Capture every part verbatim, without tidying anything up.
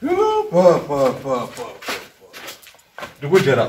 Pa pa pa pa. Dugu jara.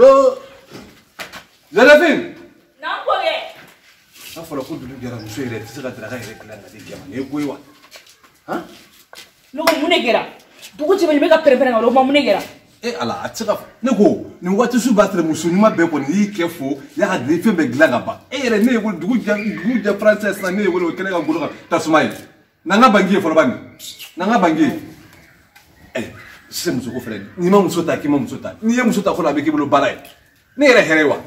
Josephine. Non koge. Na fala ko dugu jara muso yɛrɛ tɛ se ka daraka yɛrɛ dilan ka di jama ni ko ye wa. Han? Ne ko mun de kɛra? Dugu cɛ bɛ bɛ ka pɛrɛn-pɛrɛn ka o ma mun de kɛra? Eh ala a tɛ se ka fɔ. Ne ko nin waati su b'a sɔrɔ muso ɲuman bɛɛ kɔni y'i kɛ fo y'a ka di fɛn bɛɛ dilan ka ban. E yɛrɛ ne ye wele dugu jɛ dugu jɛ français sisan ne ye wele o kɛnɛ ka golo kan tasuma ye. N'an ka banque ye fɔlɔ bani. N'an ka banque ye. Eh sisan muso ko filɛ n'i ma muso ta k'i ma muso ta n'i ye muso ta fɔlɔ a bɛ k'i bolo baara ye. Ne yɛrɛ hɛrɛ ye wa?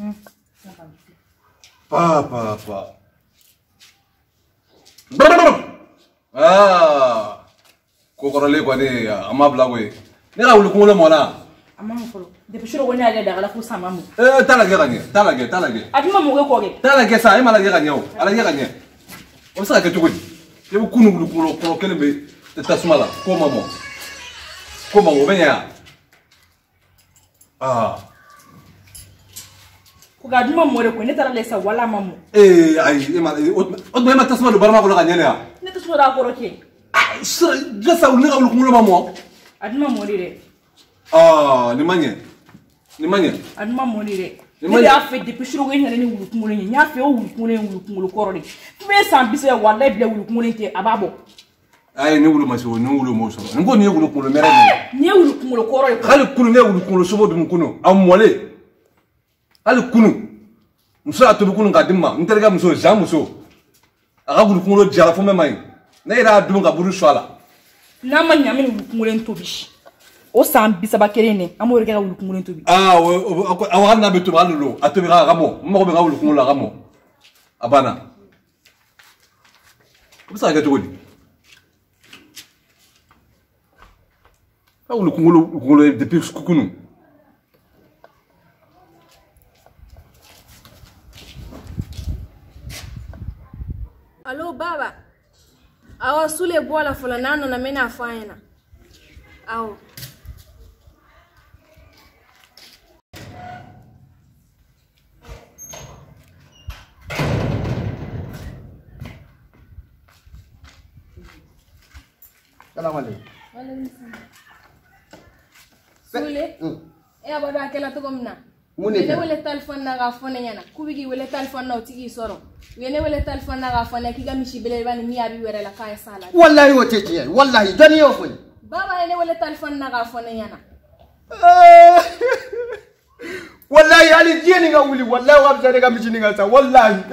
Pa pa pa. Ah. Ko kɔrɔlen kɔni a ma bila koyi. Ne ka wuli kunkolo mɔna. A ma fɔlɔ. Depuis sura ko ne y'a dagala fo sama mu. Eh t'a lajɛ ka ɲɛ t'a lajɛ t'a lajɛ. A dun ma mɔgɔ kɔ kɛ. T'a lajɛ sa e ma lajɛ ka ɲɛ o a lajɛ ka ɲɛ. O bɛ se ka kɛ cogo di? I bɛ kunu wuli kunkolo kɔrɔ kelen bɛ tasuma la k'o ma mɔ. K'o ma mɔ o bɛ ɲɛ ya? Ah. Ko ka dun ma mɔ de ko ne taara lesa wala ma mɔ. Eh ayi e ma o tuma e ma tasuma don barama kɔnɔ ka ɲɛ ne ya? Ne tasuma d'a kɔrɔ kɛ. Jasa wuli ne ka wuli kunkolo ma mɔ. A dun ma mɔ de dɛ. Ah ni ma ɲɛ ni ma ɲɛ. A dun ma mɔ de dɛ. Ne y'a fɛ depuis sura ko ne ni wuli kunkolo ye n y'a fɛ o wuli kunkolo ye wuli kunkolo kɔrɔ de. Fɛn san bi se wala bila wuli kunkolo tɛ a b'a bɔ. Ayi ne wuli ma se o ne wuli m'o sɔrɔ n ko nin ye wuli kunkolo mɛrɛ de. Nin ye wuli kunkolo kɔrɔ ye. Hali kunu ne ye wuli kunkolo sobo dun kunu a mɔlen. Hali kunu muso y'a tobi kunu k'a di ma n terikɛ muso Jean muso a ka wuli kunkolo jara fo mɛ ma ɲi ne yɛrɛ y'a dun ka buru su a la. N'a ma ɲa min wuli kunkolo in tobi o san bi saba kelen ne an b'o de kɛ ka wuli kunkolo in tobi. Ah awɔ hali n'a bɛ tobi hali lo a tobi ka ka mɔ n mago bɛ n ka wuli kunkolo la a ka mɔ a banna o bɛ se ka kɛ cogo di? Ka wuli kunkolo kunkolo ye depuis kunu. Allo baba. Awa sule bola fola nano na mena afanya. Awo. Salam alaikum. Waalaikum salam. Sule. E abado akela to komna. Mune ne wele telephone na ga fone nyana. Kubigi wele telephone na utigi soro. Wene wele telephone na ga fone ki ga mishi bele bani mi abi were la kay sala. Wallahi wote tiye. Wallahi jani yo foni. Baba ne wele telephone na ga fone nyana. Wallahi ali jeni nga wuli wallahi wa bzare ga mishi nga sa wallahi.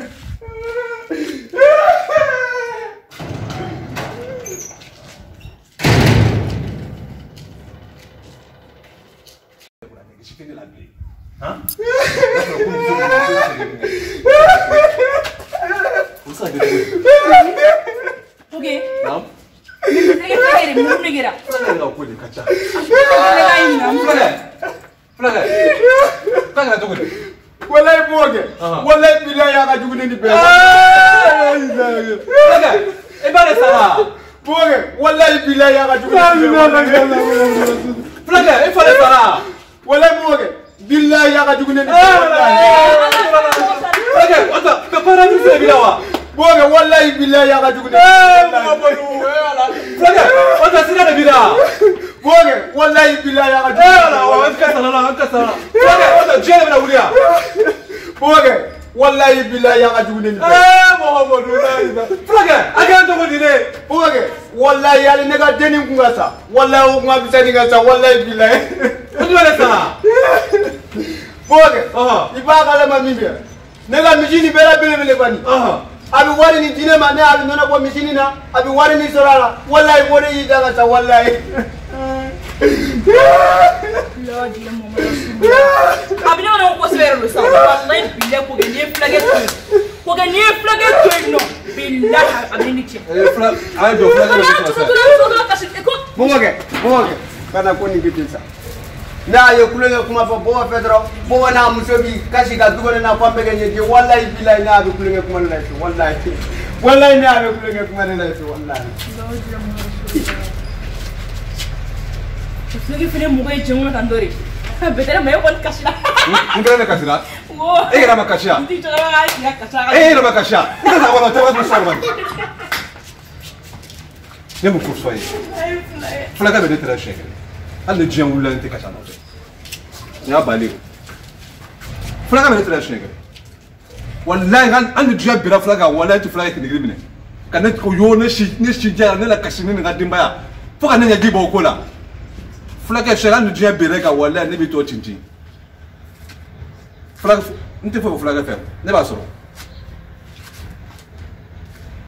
Hein? Ok. Não. Ele vai ele não me gira. Não pode caçar. Ele vai não. Flaga. Flaga. Flaga tu quê? Wallahi boge. Wallahi billahi ya ga jugune ni be. Flaga. E bare sala. Boge. Wallahi billahi ya ga jugune ni be. Flaga, e fale sala. Wallahi boge. Billahi ya ga jugune ni be. Flaga, ota, ka para ni se bilawa. Boge wallahi billahi ya ga jugune. Flaga, ota sina de bila. Boge wallahi billahi ya ga jugune. Wa ka sala, ka sala. Flaga, ota jele na wuliya. Boge wallahi billahi ya ga jugune ni be. Eh, Muhammadu na. Flaga, aga to ko dine. Boge wallahi ya ne ga deni ngasa. Wallahi ngwa bisani ngasa wallahi billahi. Ko wala sala. Boge, aha, iba kala mamibia. Nega mijini bela bele bele bani. aha. Abi wari ni dine mane abi nona bo mijini na, abi wari ni sorala. Wallahi wori yidaga sa wallahi. Lord ya mama rasul. Abi no no ko severo lo sa. Wallahi billahi ko gani flage to. Ko gani flage to no. Billahi abi ni che. Eh, flaga, ay do flaga ko sa. Boge, boge. Kana koni kitisa. Na ye kulenge kuma fa bo fedro bo na musobi kashi ga dugone na kwambe genye je wallahi billahi na abi kulenge kuma na shi wallahi wallahi na abi kulenge kuma na shi wallahi Flage fene mo ga jengona tandori. Betere me ko kashila. Ngene kashila. Wo. Eh, era makashia. Ndi to ga ya kashara. Eh, era makashia. Ika za wana tawa musarwa. ne me course soyez flaga bɛ ne tɛrɛ siɲɛ kelen hali ni diɲɛ wulila ne tɛ ka ca nɔfɛ n y'a bali flaga bɛ ne tɛrɛ siɲɛ kelen walayi hali ni diɲɛ bira flaga walayi tɛ flaga kɛnɛkiri minɛ ka ne ko yo ne si ne si jɛra ne la kasi ne ni n ka denbaya fo ka ne ɲɛji bɔ o ko la flaga siɲɛ hali ni diɲɛ bira kan walayi ne bɛ t'o cincin flaga n tɛ foyi fɔ flaga fɛ ne b'a sɔrɔ